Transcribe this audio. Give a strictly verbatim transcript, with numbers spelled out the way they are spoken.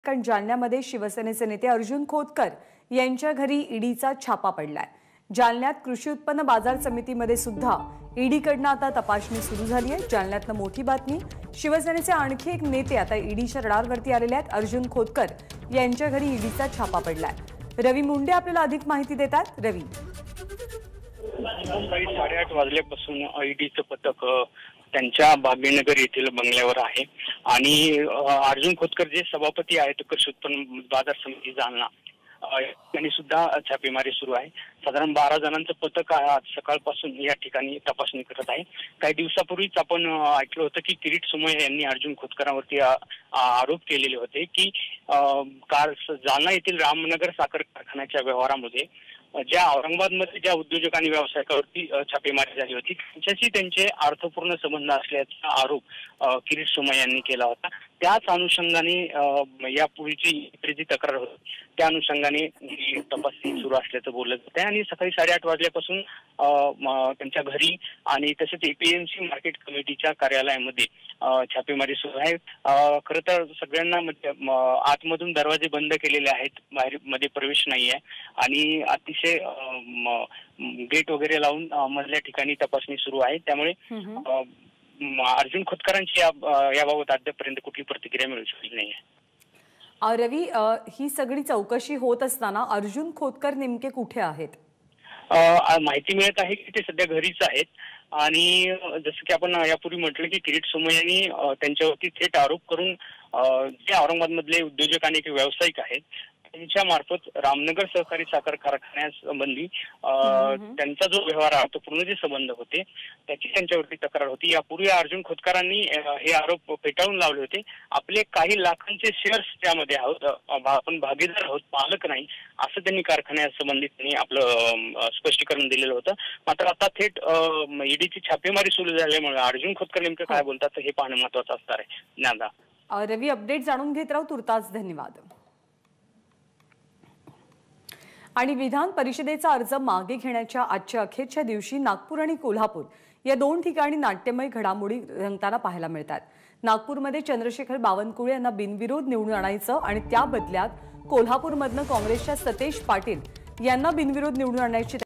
कारण जालन्यामध्ये शिवसेनेचे नेते अर्जुन खोतकर यांच्या घरी ईडीचा छापा पडलाय। जालन्यात कृषी उत्पन्न बाजार समितीमध्ये सुद्धा ईडीकडनं आता तपासणी सुरू झाली आहे। जालन्यातनं मोठी बातमी, शिवसेनेचे आणखी एक नेते आता ईडीच्या रडारवरती आलेले आहेत। अर्जुन खोतकर यांच्या घरी ईडीचा छापा पडलाय। रवी मुंडे आपल्याला अधिक माहिती देतात। रवी, सकाळी साडेआठ वाजल्यापासून ईडीचं पथक त्यांच्या भाग्यनगर येथील बंगल्यावर आहे आणि अर्जुन खोतकर जे सभापती आहेत कृषी उत्पन्न बाजार समिती जालना यांनी सुद्धा छापेमारी सुरू आहे। साधारण बारा जणांचं पथक आज सकाळपासून या ठिकाणी तपासणी करत आहे। काही दिवसापूर्वीच आपण ऐकलं होतं की किरीट सोमय्या यांनी अर्जुन खोतकरांवरती आरोप केलेले होते की जालना येथील रामनगर साखर कारखान्याच्या व्यवहारामध्ये ज्या औरंगाबादमध्ये ज्या उद्योजक आणि व्यावसायिकावरती छापेमारी झाली होती त्यांच्याशी त्यांचे अर्थपूर्ण संबंध असल्याचा आरोप किरीट सोमय्या यांनी केला होता। त्याच अनुषंगाने यापूर्वीची जी तक्रार होती त्या अनुषंगाने तपासणी सुरू असल्याचं बोललं जातं आणि सकाळी साडेआठ वाजल्यापासून त्यांच्या घरी आणि तसेच एपीएमसी मार्केट कमिटीच्या कार्यालयामध्ये छापेमारी सुरू आहे। खरं तर सगळ्यांना आतमधून दरवाजे बंद केलेले आहेत, बाहेर मध्ये प्रवेश नाही आहे आणि अतिशय गेट वगैरे लावून मधल्या ठिकाणी तपासणी सुरू आहे। त्यामुळे अर्जुन खोतकरांची याबाबत अद्यापर्यंत कुठली प्रतिक्रिया मिळू शकली नाही आहे। रवी, ही सगळी चौकशी होत असताना अर्जुन खोतकर नेमके कुठे आहेत? माहिती मिळत आहे की ते सध्या घरीच आहेत आणि जसं की आपण यापूर्वी म्हटलं की किरीट सोमय्या यांनी त्यांच्यावरती थेट आरोप करून जे औरंगाबादमधले उद्योजक आणि व्यावसायिक आहेत त्यांच्या मार्फत रामनगर सहकारी साखर कारखान्यासंबंधी त्यांचा जो व्यवहार आहे तो पूर्ण जे संबंध होते त्याची त्यांच्यावरती तक्रार होती। यापूर्वी अर्जुन खोतकरांनी हे आरोप फेटाळून लावले होते। आपले काही लाखांचे शेअर्स त्यामध्ये आहोत, आपण भागीदार आहोत, मालक नाही, असं त्यांनी कारखान्यासंबंधी त्यांनी आपलं स्पष्टीकरण दिलेलं होतं। मात्र आता थेट ईडीची छापेमारी सुरू झाल्यामुळे अर्जुन खोतकर नेमकं काय बोलतात हे पाहणं महत्वाचं असणार आहे। ज्ञानदा, रवी, अपडेट जाणून घेत राहू, तुर्तास धन्यवाद। आणि विधान परिषदेचा अर्ज मागे घेण्याच्या आजच्या अखेरच्या दिवशी नागपूर आणि कोल्हापूर या दोन ठिकाणी नाट्यमय घडामोडी रंगताना पाहायला मिळतात। नागपूरमध्ये चंद्रशेखर बावनकुळे यांना बिनविरोध निवडून आणायचं आणि त्या बदल्यात कोल्हापूरमधनं काँग्रेसच्या सतेज पाटील यांना बिनविरोध निवडून आणण्याची